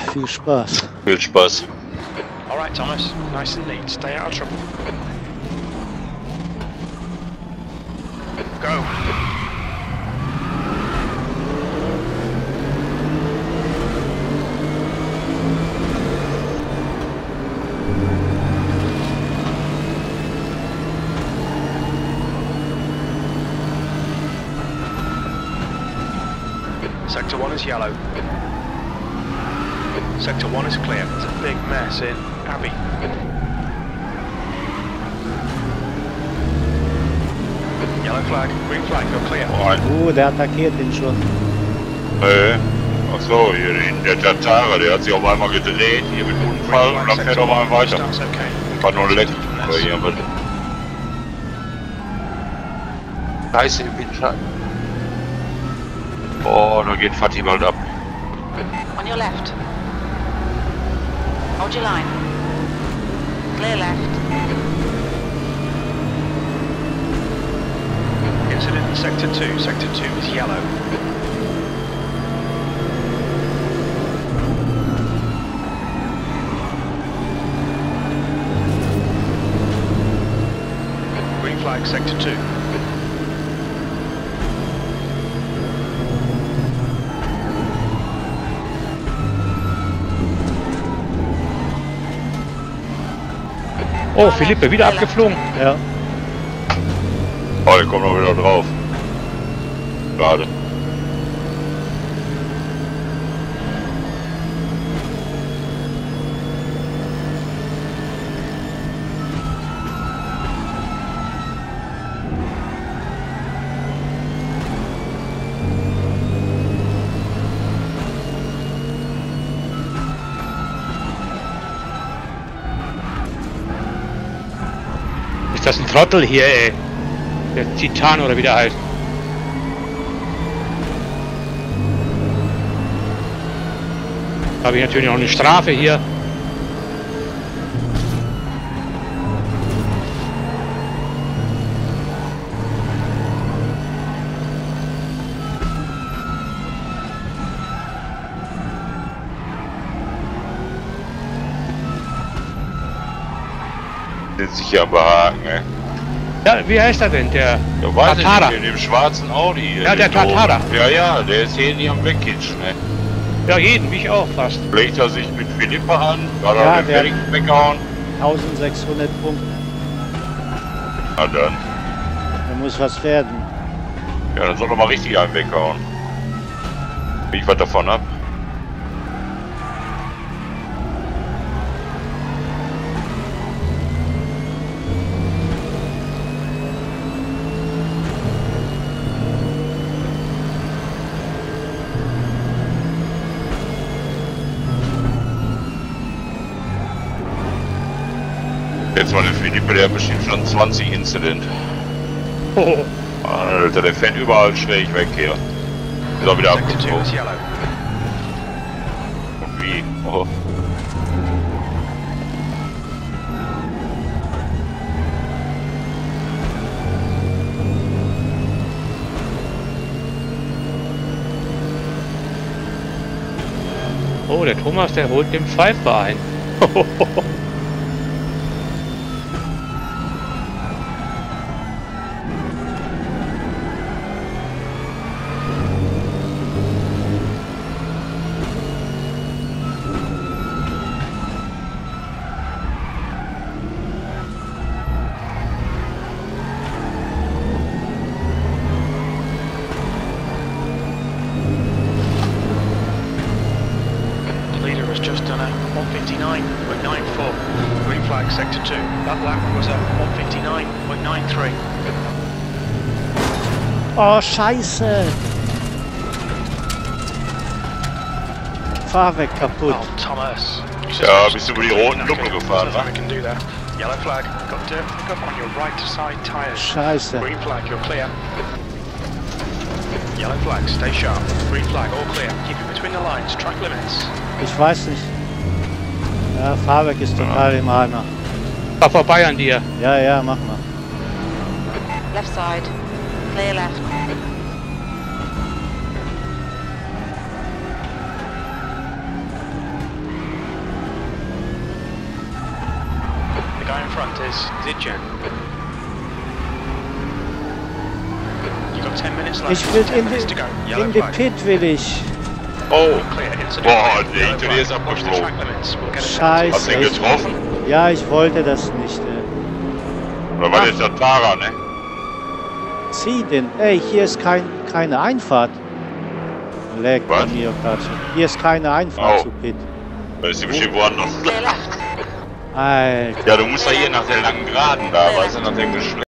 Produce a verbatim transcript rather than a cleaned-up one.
Viel Spaß. Viel Spaß. Alright, Thomas. Nice and neat. Stay out of trouble. Go. Sector one is yellow. Sector one is clear. There's a big mess in Abbey. Yellow flag, green flag, you're clear. Alright. Oh, der attackiert ihn schon. Äh. Achso, hier den, der Tatara, der hat sich auf einmal gedreht, hier mit Unfall und dann fährt er mal weiter. Starts okay. War nur leck. Aber hier wird. Scheiße im Windschatten. Oh, da geht Fatih bald ab. On your left. Hold your line. Clear left. Incident in Sector two. Sector two is yellow. Green flag, Sector two. Oh, Philippe, wieder abgeflogen. Ja. Oh, der kommt noch wieder drauf. Schade. Ist das ein Trottel hier, ey? Der Titan oder wie der heißt. Da habe ich natürlich noch eine Strafe hier. Den sich hier am Behaken, ey. Ja, wie heißt er denn? Der Ja, weiß ich Tatara. nicht, in dem schwarzen Audi hier. Ja, der den oben. Tatara. Ja, ja, der ist hier nicht am Wegkitschen, ne? Ja, jeden, wie ich auch fast. Legt er sich mit Philippa an, hat Ja, er den der- Felgen weggehauen. eintausendsechshundert Punkte. Na dann. Da muss was werden. Ja, dann soll er mal richtig einen weghauen. Bin ich was davon ab? Jetzt mal der Philippe, der hat bestimmt schon zwanzig Incident. Oh, Alter, der fährt überall schräg weg hier. Ist auch wieder Sector two abgezogen. is yellow. Und wie? Oh. oh, der Thomas, der holt den Pfeifer ein. The leader has just done a one fifty-nine point nine four. Green flag, Sector two. That lap was a one fifty-nine point nine three. Oh, scheiße. Fahrwerk kaputt. Oh, Thomas. Ja, bist du über die roten Luppen gefahren, I ne? can do that. Yellow flag. Got dirt pickup on your right side tyres. Scheiße. Green flag, you're clear. Yellow flag, stay sharp. Green flag, all clear. Keep it between the lines. Track limits. Ich weiß nicht. Ja, Fahrwerk ist total im Eimer. Fahr vorbei an dir. Ja, ja, mach mal. Left side. Clear left. front is Zidjan. You've got ten minutes left. Ich will ten in minutes to die, go. Yellow in die flag. Pit will ich. Oh, Clear. Incident boah, clear. nee, Yellow der ist flag. Watch the abgeflogen. track limits. We'll get a Scheiße. Hast du ihn getroffen? Ja, ich wollte das nicht. Äh. Oder war das der Tara, ne? Zieh den. Ey, hier ist kein, keine Einfahrt. Leck bei Was? mir gerade. Hier ist keine Einfahrt Oh. zu Pit. Da ist die bestimmt woanders. Clear left. Alter. Ja, du musst ja hier nach der langen Geraden da, weißt du, nach dem Geschlecht.